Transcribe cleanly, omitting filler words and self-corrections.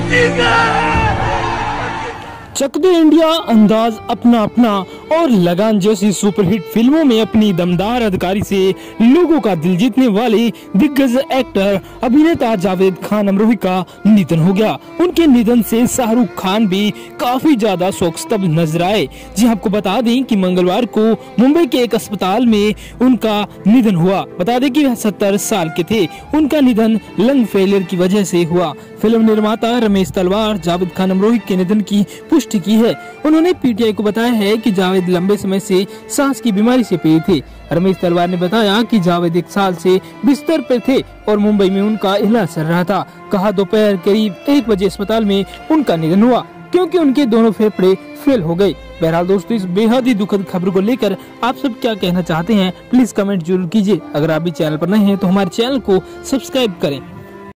चक दे India, अंदाज अपना अपना और लगान जैसी सुपरहिट फिल्मों में अपनी दमदार अदाकारी से लोगों का दिल जीतने वाले दिग्गज एक्टर अभिनेता जावेद खान अमरोही का निधन हो गया। उनके निधन से शाहरुख खान भी काफी ज्यादा शोकस्तब्ध नजर आए। जी आपको बता दें कि मंगलवार को मुंबई के एक अस्पताल में उनका निधन हुआ। बता दें कि वह 70 साल के थे। उनका निधन लंग फेलियर की वजह से हुआ। फिल्म निर्माता रमेश तलवार जावेद खान अमरोही के निधन की पुष्टि की है। उन्होंने पीटीआई को बताया है कि जावेद लंबे समय से सांस की बीमारी से पीड़ित थे। रमेश तलवार ने बताया कि जावेद 1 साल से बिस्तर पर थे और मुंबई में उनका इलाज चल रहा था। कहा दोपहर करीब 1 बजे अस्पताल में उनका निधन हुआ क्योंकि उनके दोनों फेफड़े फेल हो गए। बहरहाल दोस्तों, इस बेहद ही दुखद खबर को लेकर आप सब क्या कहना चाहते हैं, प्लीज कमेंट जरूर कीजिए। अगर आप भी चैनल पर नए हैं तो हमारे चैनल को सब्सक्राइब करें।